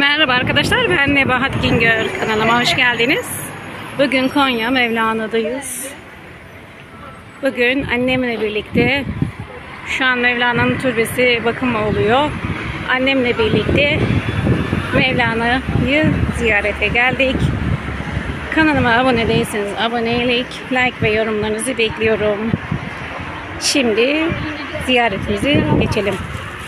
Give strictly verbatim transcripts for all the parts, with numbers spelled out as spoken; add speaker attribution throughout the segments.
Speaker 1: Merhaba arkadaşlar, ben Nebahat Güngör. Kanalıma hoş geldiniz. Bugün Konya Mevlana'dayız. Bugün annemle birlikte, şu an Mevlana'nın türbesi bakımı oluyor. Annemle birlikte Mevlana'yı ziyarete geldik. Kanalıma abone değilseniz abonelik, like ve yorumlarınızı bekliyorum. Şimdi ziyaretimize geçelim.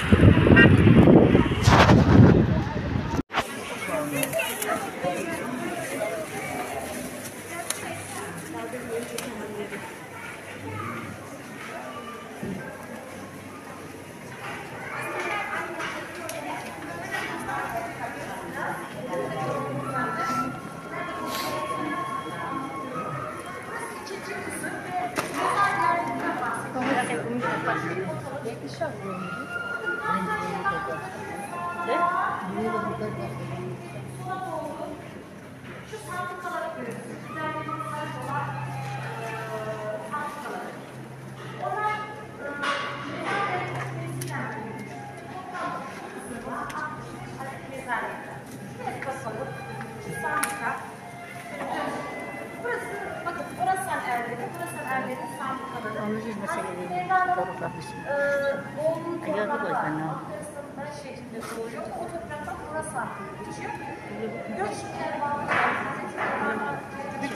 Speaker 2: Şeklinde doğuyor. O topraktan burası hakkında geçiyor. Göç kervanı Göç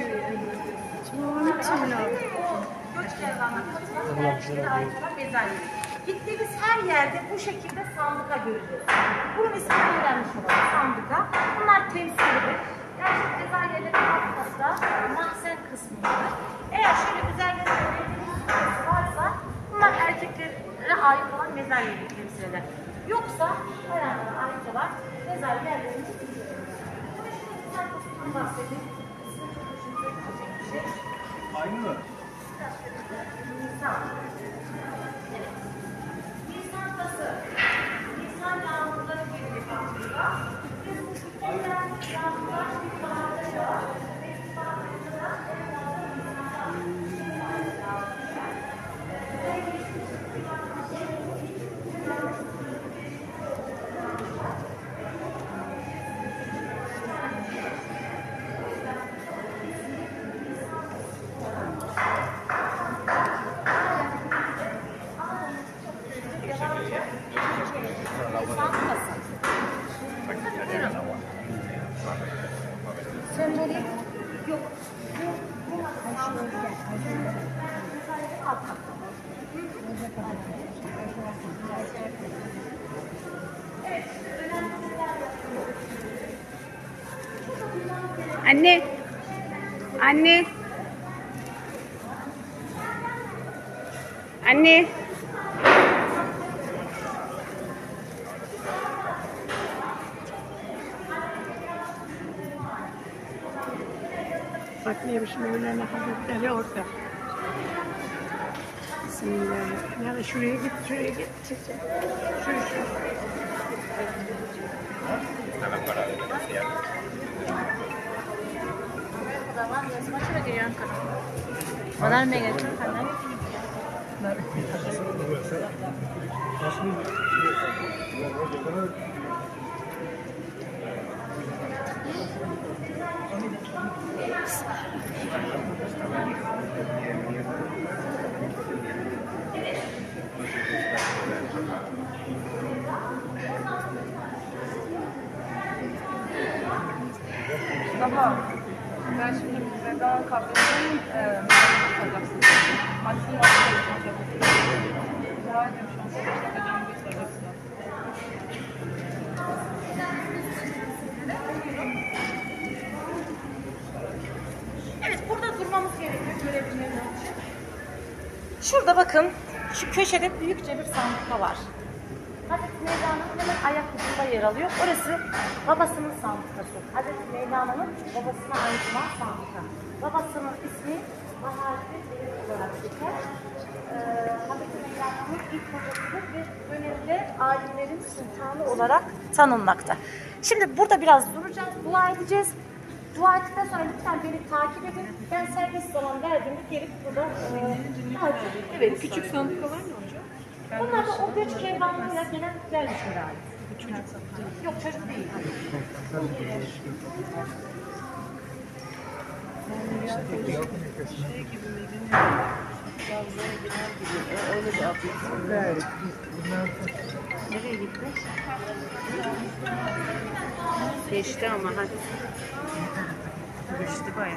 Speaker 2: kervanına katılan erkeklere ait olan bezelye. Gittiğimiz her yerde bu şekilde sandıka göreceğiz. Bunun ismini öğrenmiş olalım. Sandıka. Bunlar temsilidir. Erkek bezelyelerin alt katta mahzen kısmındadır. Eğer şöyle üzerinde bir varsa bunlar erkeklere ait olan bezelyeleri temsil eder. Yoksa bayanlara ait olan bezelyeli yerlerimizi biliyoruz. Ama şimdi güzel kısmından bahsedeyim. Sizin çok hoşunuza gidecek bir şey.
Speaker 3: Aynı mı?
Speaker 2: Nisan. Evet. Nisan tası. Nisan yağmurları gelecek aslında. Biz bu şükürler yağmurlar bir baharda yağar. Ve bir baharda da evlerde Nisan'da sembolik yok. Bu bu
Speaker 1: Anne, anne, anne.
Speaker 4: Bak neymiş Mevlana Hazretleri orada. Bismillahirrahmanirrahim. Yani şuraya git, şuraya git. Şu, şu.
Speaker 2: Modern mega kanal.
Speaker 5: Tamam. Ben şimdi Mevlana kabrinin eee alacaksın. Maddi olarak rica ediyorum şu an size hocamı göstereceksin.
Speaker 2: Evet, burada durmamız gerekiyor görebilmemiz için. Şurada bakın, şu köşede büyükçe bir sandık var. Hazreti Mevlana'nın hemen ayak ucunda yer alıyor. Orası babasının sandıkası. Hazreti Mevlana'nın babasına ait olan sandıka. Babasının ismi Bahar'da olarak geçer. Ee, Hazreti Mevlana'nın ilk babasıdır ve dönemde alimlerin sultanı olarak tanınmakta. Şimdi burada biraz duracağız, dua edeceğiz. Dua ettikten sonra lütfen beni takip edin. Ben serbest zaman verdiğimde gelip burada e, takip edin. Evet,
Speaker 5: Küçük sandık olan ne hocam?
Speaker 2: bunlar da o göç kervanlarıyla gelen gelmişler ait. Yok çocuk değil.
Speaker 1: Nereye gitti? Geçti ama hadi. Geçti bayağı.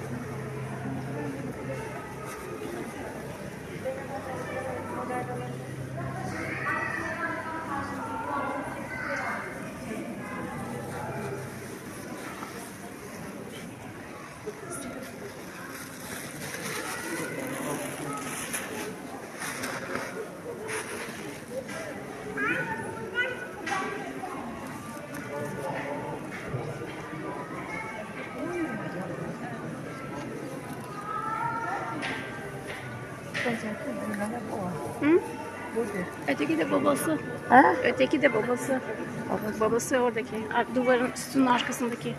Speaker 1: Hı? Öteki de babası.
Speaker 4: Ha?
Speaker 1: Öteki de babası. Babası, babası oradaki. ar- Duvarın üstünün arkasındaki.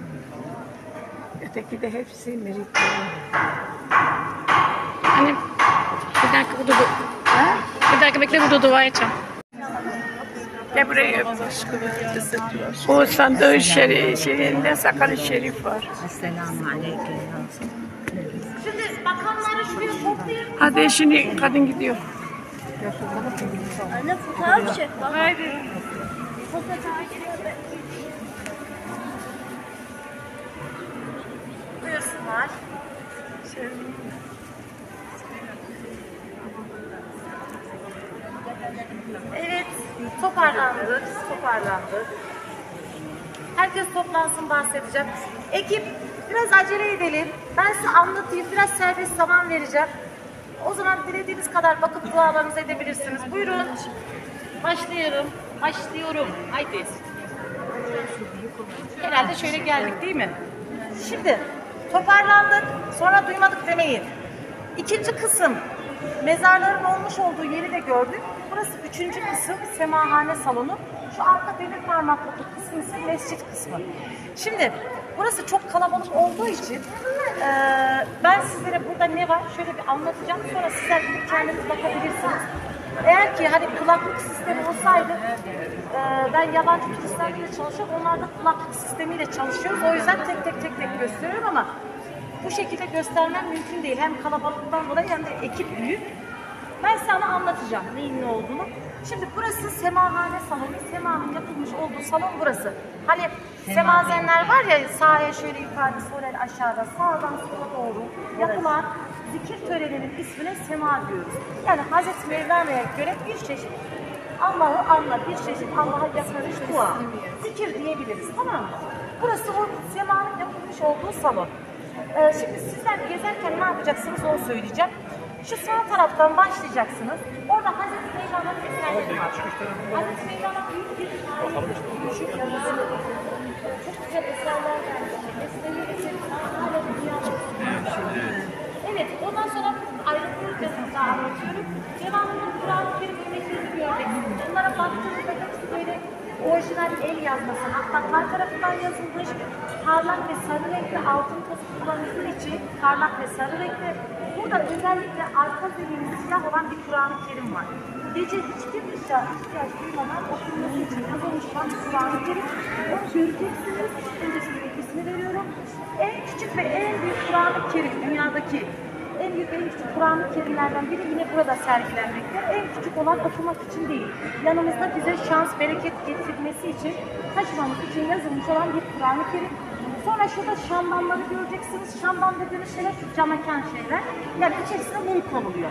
Speaker 4: Öteki de hepsi Merit'te.
Speaker 1: Hani bir dakika burada du
Speaker 4: Ha?
Speaker 1: bir dakika bekle burada dua edeceğim.
Speaker 4: Gel buraya. O sandığın şeri, şeyinde Sakarya Şerif var.
Speaker 2: Şimdi bakanları şuraya toplayın.
Speaker 4: Hadi şimdi kadın gidiyor.
Speaker 2: Anne fotoğraf çek. Haydi. Buyursunlar. Evet, toparlandık, toparlandık. Herkes toplansın, bahsedeceğim. Ekip, biraz acele edelim. Ben size anlatayım, biraz serbest zaman vereceğim. O zaman dilediğiniz kadar bakıp dualarınızı edebilirsiniz. Buyurun. Başlıyorum. Başlıyorum. Haydi. Herhalde şöyle geldik değil mi? Şimdi toparlandık, sonra duymadık demeyin. İkinci kısım, mezarların olmuş olduğu yeri de gördük. Burası üçüncü kısım, semahane salonu. Şu arka demir parmaklıklı kısmı ise mescit kısmı. Şimdi burası çok kalabalık olduğu için e, ben sizlere burada ne var şöyle bir anlatacağım. Sonra sizler gidip kendiniz bakabilirsiniz. Eğer ki hani kulaklık sistemi olsaydı, e, ben yabancı turistlerle de çalışıyorum. Onlar da kulaklık sistemiyle çalışıyoruz. O yüzden tek tek tek tek gösteriyorum ama bu şekilde göstermem mümkün değil. Hem kalabalıktan dolayı hem de ekip büyük. Ben sana anlatacağım neyin ne olduğunu. Şimdi burası semahane salonu. Semanın yapılmış olduğu salon burası. Hani semazenler var ya, sağa şöyle yukarıda, sola aşağıda, sağdan sola doğru yapılan zikir töreninin ismine sema diyoruz. Yani Hazreti Mevlana'ya göre bir çeşit Allah'ı anla, bir çeşit Allah'a yakarış dua. Zikir diyebiliriz, tamam mı? Burası o semanın yapılmış olduğu salon. Ee, şimdi sizler gezerken ne yapacaksınız onu söyleyeceğim. Şu sağ taraftan başlayacaksınız. Orada Hazreti Mevlana'nın eserleri var. Hazreti Mevlana büyük bir çok güzel eserler verdi. Eserleri eseri hala dünyada. Evet, ondan sonra ayrıntılı daha anlatıyorum. Devamında Kur'an-ı Kerim örneklerini göreceksiniz. Onlara baktığınızda hepsi böyle orijinal el yazması. Hatta her tarafından yazılmış, parlak ve sarı renkli altın tozu kullanıldığı için parlak ve sarı renkli. Burada özellikle arka zemini siyah olan bir Kur'an-ı Kerim var. Gece hiçbir ihtiyaç, ihtiyaç duymadan okunması için yazılmış olan bir Kur'an-ı Kerim. Onu göreceksiniz. Öncesinde bilgisini veriyorum. En küçük ve en büyük Kur'an-ı Kerim dünyadaki en büyük, en küçük Kur'an-ı Kerimlerden biri yine burada sergilenmekte. En küçük olan okumak için değil, yanımızda bize şans, bereket getirmesi için, taşımamız için yazılmış olan bir Kur'an-ı Kerim. Sonra şurada şamdanları göreceksiniz. Şamdan dediğimiz şeyler şu cam eken şeyler. Yani içerisine mum konuluyor.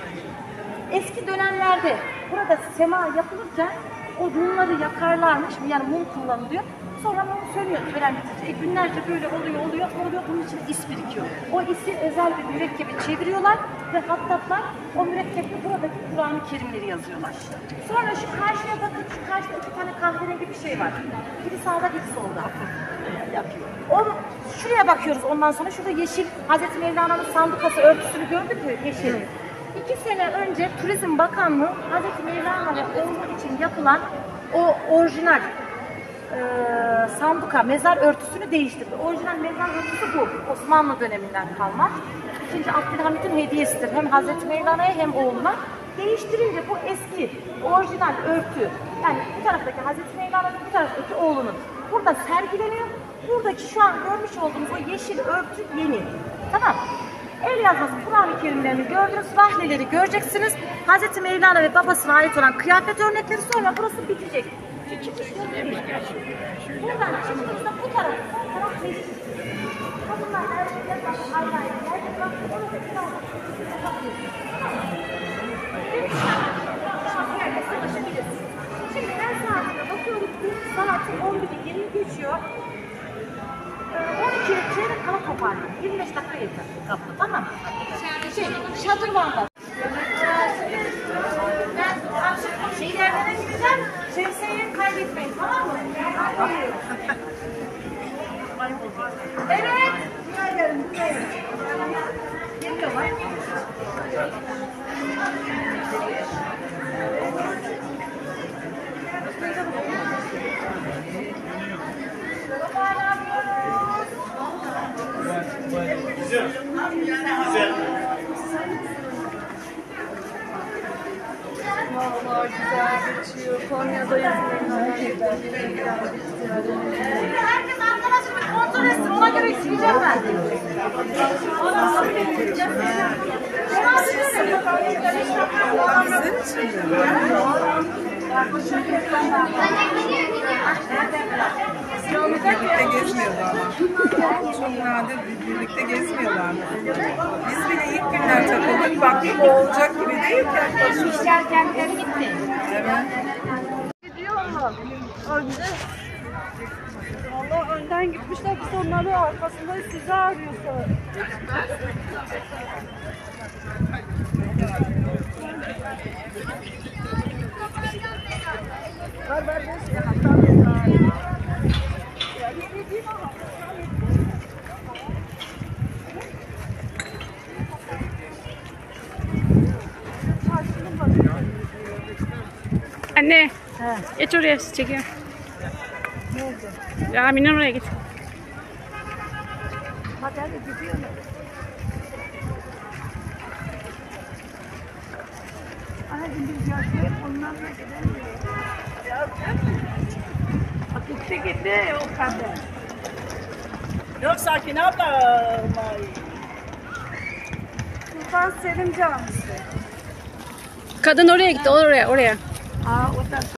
Speaker 2: Eski dönemlerde burada sema yapılırken o mumları yakarlarmış. Yani mum kullanılıyor. Sonra mum sönüyor tören bitince. E günlerce böyle oluyor, oluyor, oluyor. Bunun için is birikiyor. O isi özel bir mürekkebi çeviriyorlar ve hattatlar o mürekkeple buradaki Kur'an-ı Kerimleri yazıyorlar. Sonra şu karşıya bakın, şu karşıda iki tane kahverengi bir şey var. Biri sağda, biri solda. Yapıyor. Onu, şuraya bakıyoruz ondan sonra. Şurada yeşil, Hazreti Mevlana'nın sandukası örtüsünü gördük mü? Yeşil. İki sene önce Turizm Bakanlığı Hazreti Mevlana ve oğlu için yapılan o orijinal e, sanduka, mezar örtüsünü değiştirdi. Orijinal mezar örtüsü bu. Osmanlı döneminden kalma. İkinci Abdülhamit'in hediyesidir. Hem Hazreti Mevlana'ya hem oğluna. Değiştirince bu eski, orijinal örtü, yani bu taraftaki Hazreti Mevlana'nın, bu taraftaki oğlunun burada sergileniyor. Buradaki şu an görmüş olduğumuz o yeşil örtü yeni. Tamam. El yazması Kur'an-ı Kerimlerini gördünüz, rahleleri göreceksiniz. Hazreti Mevlana ve babasına ait olan kıyafet örnekleri, sonra burası bitecek. Şu çıkış yolu. Buradan çıktığımızda bu taraf, bu taraf yeşil. Kadınlar, erkekler, ayrı ayrı yerler var. Orada bir tane bakıyorsunuz. Şimdi ben saatine bakıyorum ki saati on biri yirmi geçiyor. on ikiye çeyrek kala toparlayın. yirmi beş dakika yeter kaplı, tamam mı? Şey, şadırvanlar. Ben akşam şeylerden gideceğim. Şemsiyeyi kaybetmeyin, tamam mı? Evet. Geliyorlar.
Speaker 3: Güzel. Güzel.
Speaker 5: Vallahi güzel geçiyor. Konya'dayız.
Speaker 2: Herkes arkadaşımı kontrol etsin. Ona göre isteyeceğim ben.
Speaker 6: Birlikte gezmiyorlar ama. Çok nadir birlikte gezmiyorlar. Biz bile ilk günler takıldık. Baktık o olacak gibi değil ki.
Speaker 2: Gelkenleri gitti.
Speaker 6: Evet.
Speaker 5: Gidiyorlar. Önce Allah önden gitmişler, biz onları arkasında sizi arıyorsa. Var var
Speaker 1: Anne. Geç oraya, çekiyor. Rami'nin oraya git.
Speaker 4: Hadi hadi gidiyorlar. Ay biz yaşayıp onlarla gidemiyoruz. Bak gitti gitti o kadar. Yok sakin abla.
Speaker 5: Sultan Selim Camisi.
Speaker 1: Kadın oraya gitti, oraya, oraya.
Speaker 4: Aa o da